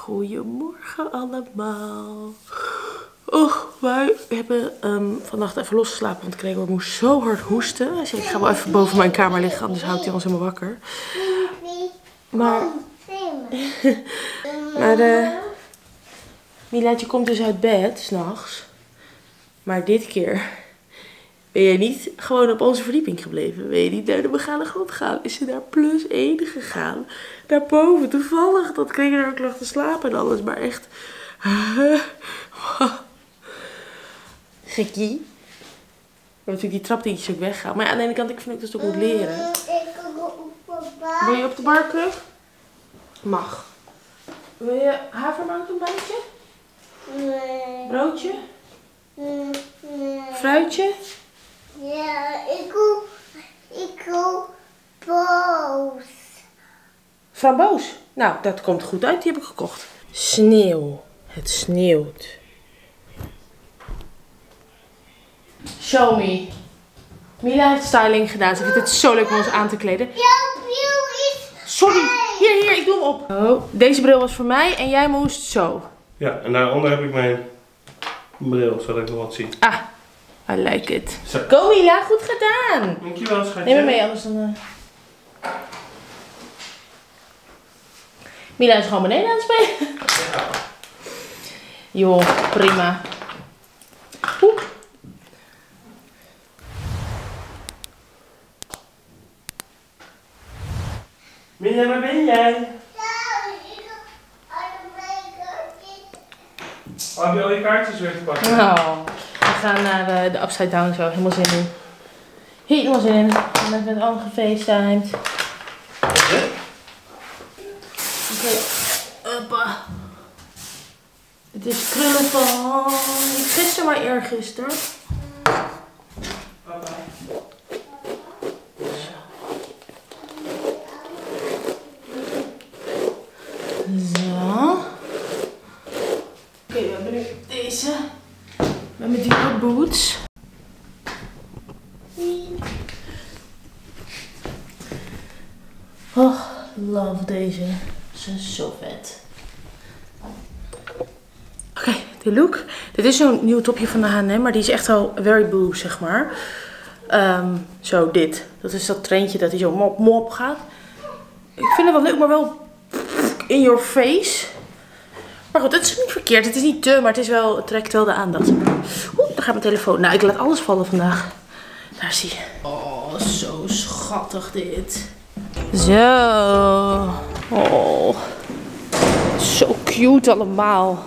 Goedemorgen allemaal. Och, wij hebben vannacht even losgeslapen, want Gregor moest zo hard hoesten. Hij zei, ik ga wel even boven mijn kamer liggen, anders houdt hij ons helemaal wakker. Maar Milaatje komt dus uit bed, 's nachts. Maar dit keer ben je niet gewoon op onze verdieping gebleven. Ben je niet naar de begane grond gegaan. Is ze naar +1 gegaan. Daarboven, toevallig. Dat kreeg je er ook lag te slapen en alles. Maar echt. Gekkie. We hebben natuurlijk die trapdingetjes ook weggaan. Maar ja, aan de ene kant, ik vind ook dat het ook moet leren. Wil je op de barkruk? Mag. Wil je havermout-ontbijtje? Nee. Broodje? Nee. Fruitje? Ja, ik wil boos. Framboos. Nou, dat komt goed uit. Die heb ik gekocht. Sneeuw. Het sneeuwt. Show me. Mila heeft styling gedaan. Ze vindt het zo leuk om ons aan te kleden. Jouw bril is... Sorry. Hier, ik doe hem op. Oh, deze bril was voor mij en jij moest zo. Ja, en daaronder heb ik mijn bril, zodat ik nog wat zie. Ah, I like it. Zo. Go Mila, goed gedaan. Dankjewel, schatje. Neem me mee, anders dan... Mila is gewoon beneden aan het spelen. Ja. Joh, prima. Oeh. Mila, waar ben jij? Oh, heb je al je kaartjes weggepakt? Nou, we gaan naar de Upside Down zo. Helemaal zin in. Helemaal zin in. We hebben met Anne gefacetimed. Oké. Hoppa. Het is krullen van niet gisteren, maar eergisteren. Papa. Zo. Oké, we hebben nu deze. Met mijn diepe boots. Oh, love deze. Ze is zo vet. Oké, de look. Dit is zo'n nieuw topje van de H&M, maar die is echt wel very blue, zeg maar. Zo, dit. Dat is dat trendje dat hij zo mop gaat. Ik vind het wel leuk, maar wel in your face. Maar goed, het is niet verkeerd. Het is niet te, maar het trekt wel de aandacht. Oeh, daar gaat mijn telefoon. Nou, ik laat alles vallen vandaag. Daar zie je. Oh, zo schattig dit. Zo. Oh. Zo cute allemaal.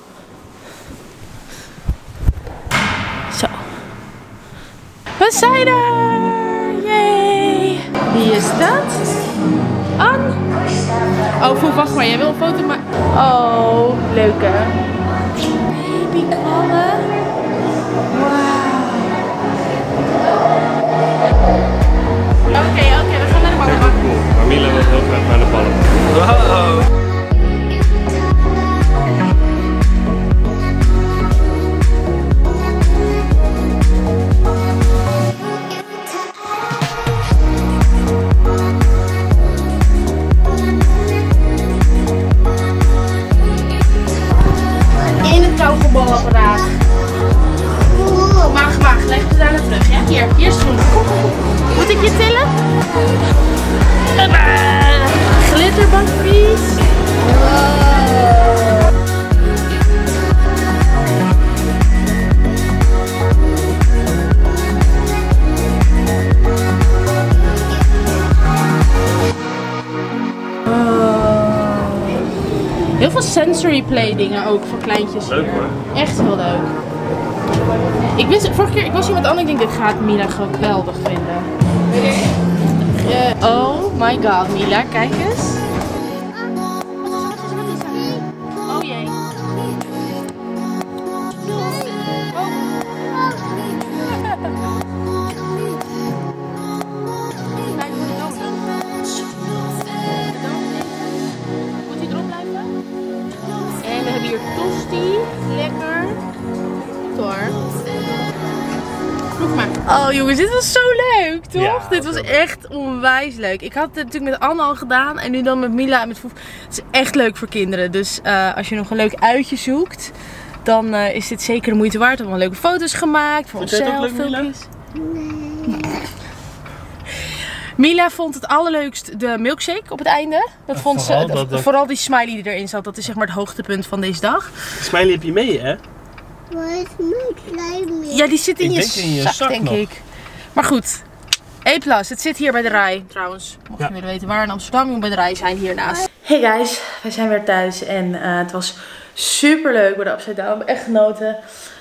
Zo. We zijn er! Yay! Wie is dat? Anne? Oh, wacht maar. Jij wil een foto maken? Oh, leuk hè? Babykrallen. Wauw. Oké, we gaan naar de ballenbak. Maar Mila wil heel graag naar de ballenbak. Wow. Kauwgombalapparaat. Mag. Leg het daarna terug, ja? Hier is het groen. Moet ik je tillen? Glitterbakfiets. Heel veel sensory play dingen ook voor kleintjes. Leuk hoor. Echt heel leuk. Vorige keer, ik was hier met Anne, ik denk dit gaat Mila geweldig vinden. Oh my god, Mila, kijk eens. Oh jee. Moet hij erop blijven? En we hebben hier tosti, lekker. Door. Proef maar. Oh jongens, dit was zo leuk. leuk, toch? Ja, Dit was echt onwijs leuk. Ik had het natuurlijk met Anne al gedaan en nu dan met Mila en met Foef. Het is echt leuk voor kinderen. Dus als je nog een leuk uitje zoekt, dan is dit zeker de moeite waard. We hebben leuke foto's gemaakt voor onszelf. Filmpjes. Mila vond het allerleukst de milkshake op het einde. Dat vond ze, vooral die smiley die erin zat. Dat is zeg maar het hoogtepunt van deze dag. Smiley heb je mee, hè? Waar is mijn klein? Ja, die zit in je zak, denk ik. Maar goed, E+, het zit hier bij de Rij. Trouwens, mocht je willen weten waar in Amsterdam, je moet bij de Rij zijn hiernaast. Hey guys, wij zijn weer thuis en het was super leuk bij de Upside Down. We hebben echt genoten.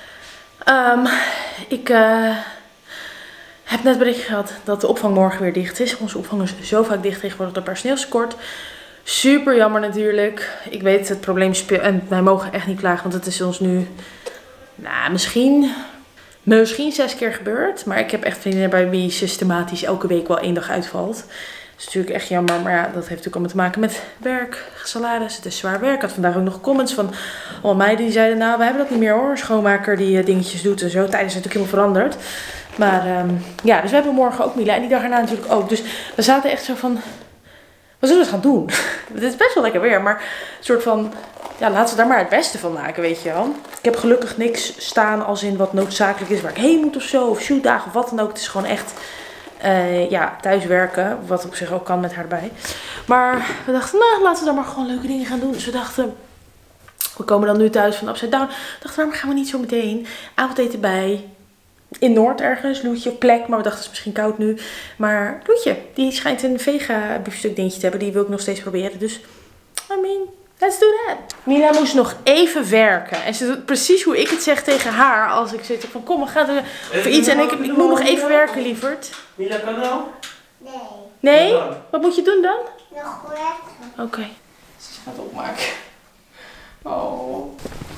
Ik heb net bericht gehad dat de opvang morgen weer dicht is. Onze opvang is zo vaak dicht tegenwoordig door personeelstekort. Super jammer natuurlijk. Ik weet het probleem speelt en wij mogen echt niet klagen, want het is ons nu, nou, misschien 6 keer gebeurd. Maar ik heb echt vriendinnen bij wie systematisch elke week wel 1 dag uitvalt. Dat is natuurlijk echt jammer, maar ja, dat heeft natuurlijk allemaal te maken met werk, salaris. Het is zwaar werk. Ik had vandaag ook nog comments van allemaal meiden die zeiden, nou, we hebben dat niet meer hoor. Een schoonmaker die dingetjes doet en zo. Tijden is natuurlijk helemaal veranderd. Maar ja, dus we hebben morgen ook Mila en die dag erna natuurlijk ook. Dus we zaten echt zo van, wat zullen we gaan doen? Het is best wel lekker weer, maar een soort van, ja, laten we daar maar het beste van maken, weet je wel. Ik heb gelukkig niks staan als in wat noodzakelijk is waar ik heen moet of zo. Of shootdagen of wat dan ook. Het is gewoon echt, ja, thuiswerken. Wat op zich ook kan met haar erbij. Maar we dachten, nou, laten we dan maar gewoon leuke dingen gaan doen. Dus we dachten, we komen dan nu thuis van Upside Down. We dachten, waarom gaan we niet zo meteen avondeten bij in Noord ergens, Loetje, plek, maar we dachten het is misschien koud nu. Maar Loetje, die schijnt een vega biefstuk dingetje te hebben, die wil ik nog steeds proberen. Dus, I mean, let's do that. Mila moest nog even werken. En ze doet precies hoe ik het zeg tegen haar als ik zit van kom, we gaan er voor iets. En ik moet nog even werken, lieverd. Mila kan wel? Nee. Nee? Wat moet je doen dan? Nog werken. Oké. Ze gaat opmaken. Oh.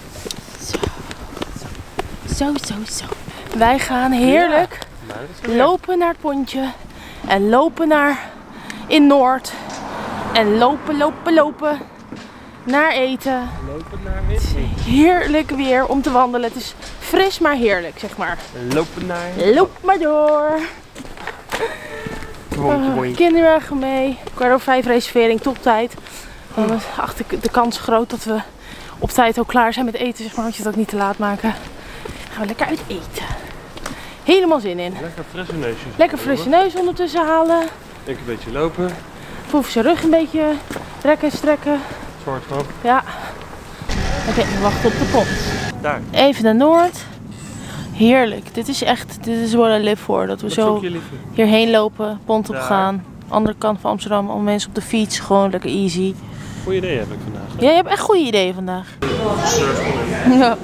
Zo. Wij gaan heerlijk lopen naar het pontje. En lopen naar in Noord. En lopen naar eten. Lopen naar eten. Heerlijk weer om te wandelen. Het is fris maar heerlijk, zeg maar. Lopen naar. Loop maar door. Kinderwagen mee. 4:15 reservering, toptijd. Dan acht ik de kans groot dat we op tijd ook klaar zijn met eten, zeg maar. Want je het ook niet te laat maken. Gaan we lekker uit eten. Helemaal zin in. Lekker frisse neusje. Lekker frisse neus ondertussen halen. Ik een beetje lopen. Foef zijn rug een beetje rekken en strekken. Soort van. Ja. Oké, we wachten op de pont. Daar. Even naar Noord. Heerlijk. Dit is waar ik live voor. Dat we zo hierheen lopen, pont op gaan. Andere kant van Amsterdam, allemaal mensen op de fiets. Gewoon lekker easy. Goeie idee heb ik vandaag. Ja, je hebt echt goede ideeën vandaag. Ja.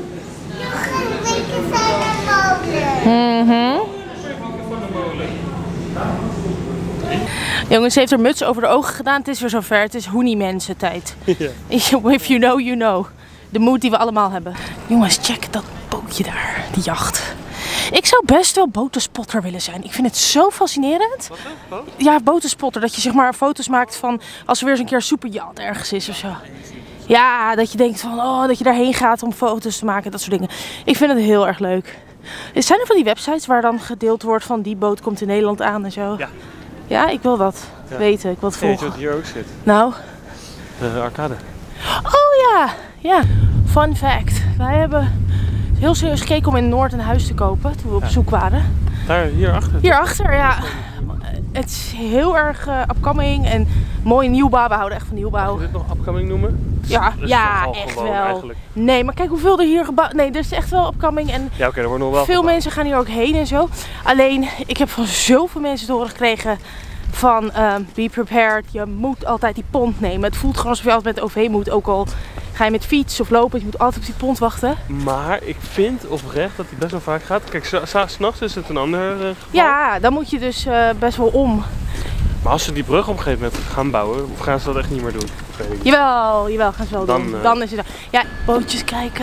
Jongens, ze heeft haar muts over de ogen gedaan. Het is weer zover. Het is hoenie-mensen tijd. Ja. If you know, you know. De moed die we allemaal hebben. Jongens, check dat bootje daar. Die jacht. Ik zou best wel botenspotter willen zijn. Ik vind het zo fascinerend. Wat? Ja, botenspotter. Dat je zeg maar foto's maakt van als er weer eens een keer een superjacht ergens is of zo. Ja, dat je denkt van, oh, dat je daarheen gaat om foto's te maken. Dat soort dingen. Ik vind het heel erg leuk. Zijn er van die websites waar dan gedeeld wordt van die boot komt in Nederland aan en zo? Ja. Ja, ik wil dat weten. Ik wil het volgen. Weet je wat hier ook zit? Nou? De arcade. Oh ja. Fun fact. Wij hebben heel serieus gekeken om in Noord een huis te kopen toen we op zoek waren. Daar, hierachter? Hierachter, ja. Het is heel erg upcoming en mooi nieuwbouw. We houden echt van nieuwbouw. Kun je dit nog upcoming noemen? Ja, echt wel. Eigenlijk. Nee, maar kijk hoeveel er hier gebouwd. Nee, er is echt wel upcoming. En ja, oké, er wordt nog wel veel gebouwd. mensen gaan hier ook heen en zo. Alleen, ik heb van zoveel mensen te horen gekregen van be prepared. Je moet altijd die pont nemen. Het voelt gewoon alsof je altijd met de OV moet. Ook al ga je met fiets of lopen, je moet altijd op die pont wachten. Maar ik vind oprecht dat hij best wel vaak gaat. Kijk, s'nachts is het een ander geval. Ja, dan moet je dus best wel om. Maar als ze die brug op een gegeven moment gaan bouwen, of gaan ze dat echt niet meer doen? Jawel, gaan ze wel doen. Dan is het ja, bootjes kijken.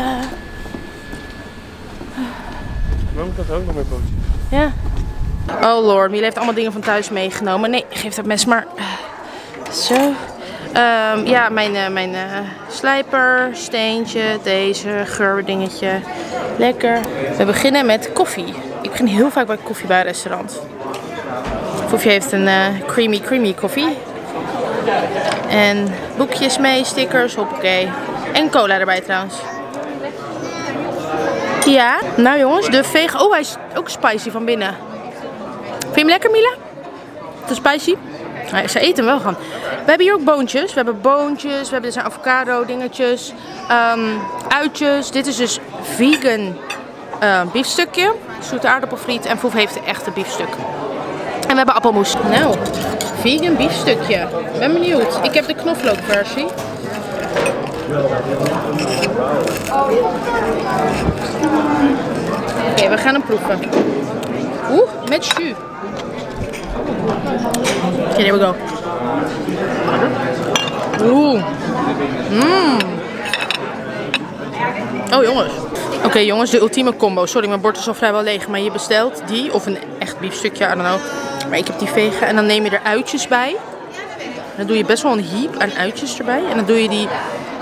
Dan moet dat ook nog meer bootjes. Ja. Oh lord, Mila heeft allemaal dingen van thuis meegenomen. Nee, geef dat mes maar. Zo. Ja, mijn slijper, steentje, deze Foefje heeft een creamy koffie. En boekjes mee, stickers, hoppakee. En cola erbij trouwens. Ja, nou jongens, de vegan... Oh, hij is ook spicy van binnen. Vind je hem lekker, Mila? Te spicy? Nou, ze eten hem wel gaan. We hebben hier ook boontjes. We hebben boontjes, we hebben dus een avocado dingetjes. Uitjes. Dit is dus vegan biefstukje. Zoete aardappelfriet. En Foef heeft een echte biefstuk. En we hebben appelmoes. Nou, vegan biefstukje. Ben benieuwd. Ik heb de knoflookversie. Oké, we gaan hem proeven. Oeh, met jus. Oké, there we go. Oeh. Oh jongens. Oké jongens, de ultieme combo. Sorry, mijn bord is al vrijwel leeg. Maar je bestelt die, of een echt biefstukje, I don't know. Maar ik heb die vegan. En dan neem je er uitjes bij. Dan doe je best wel een heap aan uitjes erbij. En dan doe je die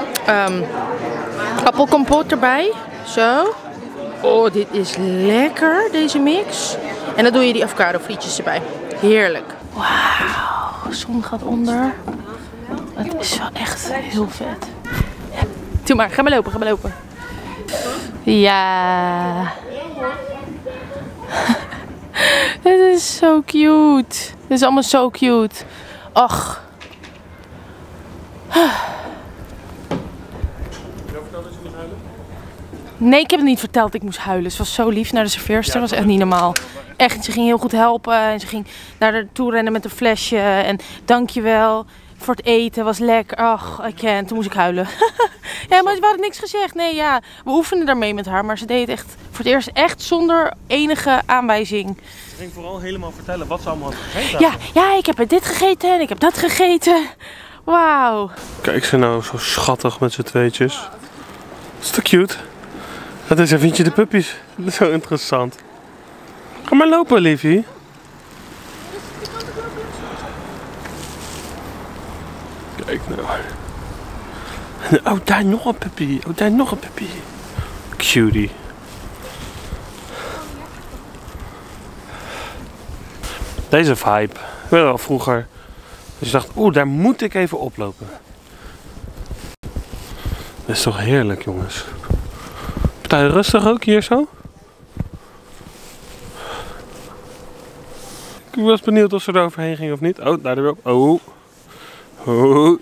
appelkompot erbij. Zo. Oh, dit is lekker, deze mix. En dan doe je die avocado frietjes erbij. Heerlijk. Wauw, de zon gaat onder. Het is wel echt heel vet. Doe maar, ga maar lopen, ga maar lopen. Ja. Dit is zo cute. Dit is allemaal zo cute. Och. Nee, ik heb het niet verteld dat ik moest huilen. Ze was zo lief naar de serveerster. Dat was echt niet normaal. Echt, ze ging heel goed helpen. En ze ging naar haar toe rennen met een flesje. En dankjewel voor het eten. Was lekker. Ach, toen moest ik huilen. Ja, maar we hadden niks gezegd. Nee, ja. We oefenden daarmee met haar. Maar ze deed het echt voor het eerst echt zonder enige aanwijzing. Ze ging vooral helemaal vertellen wat ze allemaal had gegeten. Ja, ik heb dit gegeten en ik heb dat gegeten. Wauw. Kijk ze nou, zo schattig met z'n tweetjes. Dat is toch cute? Dat is, vind je de puppies? Dat is zo interessant. Ga maar lopen, liefie. Kijk nou. Oh, daar nog een puppy. Oh, daar nog een puppy. Cutie. Deze vibe. Wel vroeger. Dus je dacht, oeh, daar moet ik even oplopen. Dat is toch heerlijk, jongens. Partij rustig ook hier zo? Ik was benieuwd of ze er overheen ging of niet. Oh, daar weer op. Oh. Oh.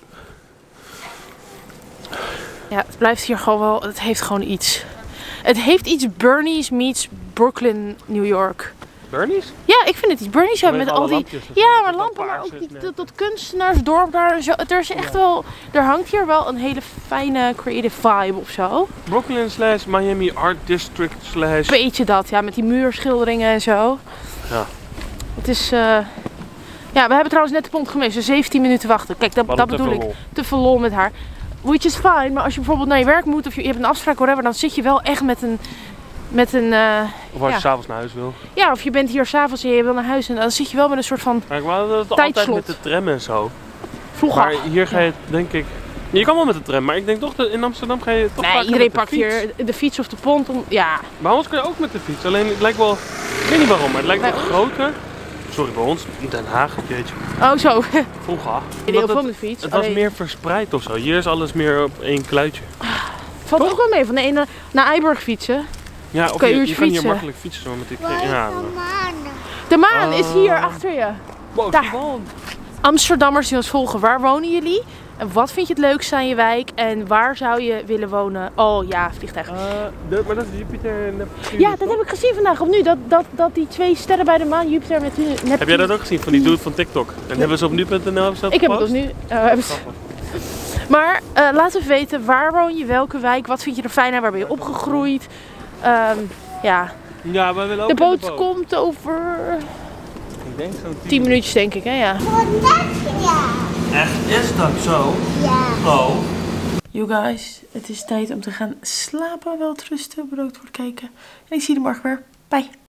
Ja, het blijft hier gewoon wel. Het heeft gewoon iets. Het heeft iets Bernie's meets Brooklyn, New York. Bernie's? Ja, ik vind het iets Bernie's met al die. Ja, maar lampen, maar paars ook dat kunstenaarsdorp daar. Er is echt wel. Er hangt hier wel een hele fijne creative vibe of zo. Brooklyn / Miami Art District / Beetje dat, ja, met die muurschilderingen en zo. Ja. Het is. Ja, we hebben trouwens net de pont gemist, dus 17 minuten wachten. Kijk, dat bedoel ik. Te veel lol met haar. Which is fine, maar als je bijvoorbeeld naar je werk moet of je hebt een afspraak, whatever, dan zit je wel echt met een. Of als je s'avonds naar huis wil. Ja, of je bent hier s'avonds en je wil naar huis en dan zit je wel met een soort van Kijk, we hadden het altijd met de tram en zo. Vroeger. Maar hier ga je denk ik. Je kan wel met de tram, maar ik denk toch dat in Amsterdam ga je toch vaak iedereen met de pakt fiets. hier de fiets of de pont om. Ja. Maar anders kun je ook met de fiets. Alleen het lijkt wel. Ik weet niet waarom, maar het lijkt wel groter. Sorry, bij ons in Den Haag, jeetje. Oh, zo. Vroeger. Heel veel met de fiets. Het was meer verspreid of zo. Hier is alles meer op één kluitje. Het valt ook wel mee van de ene naar Eiburg fietsen. Ja, of je kan hier makkelijk fietsen met die. Ja. De maan is hier achter je. Wow, daar. Amsterdammers die ons volgen, waar wonen jullie? En wat vind je het leukste aan je wijk? En waar zou je willen wonen? Oh ja, vliegtuig. Maar dat is Jupiter en Neptunus. Ja, dat heb ik gezien vandaag opnieuw. Dat die twee sterren bij de maan, Jupiter en Neptunus. Heb jij dat ook gezien van die dude van TikTok? En hebben ze op nu.nl Ik heb het op nu. Maar laat even weten, waar woon je? Welke wijk? Wat vind je er fijn aan? Waar ben je opgegroeid? Ja, wij willen ook de boot komt over. Ik denk zo'n 10 minuutjes denk ik, hè? Ja. Echt, is dat zo? Ja. Oh. You guys, het is tijd om te gaan slapen. Wel rusten, bedankt voor het kijken. En ik zie je morgen weer. Bye.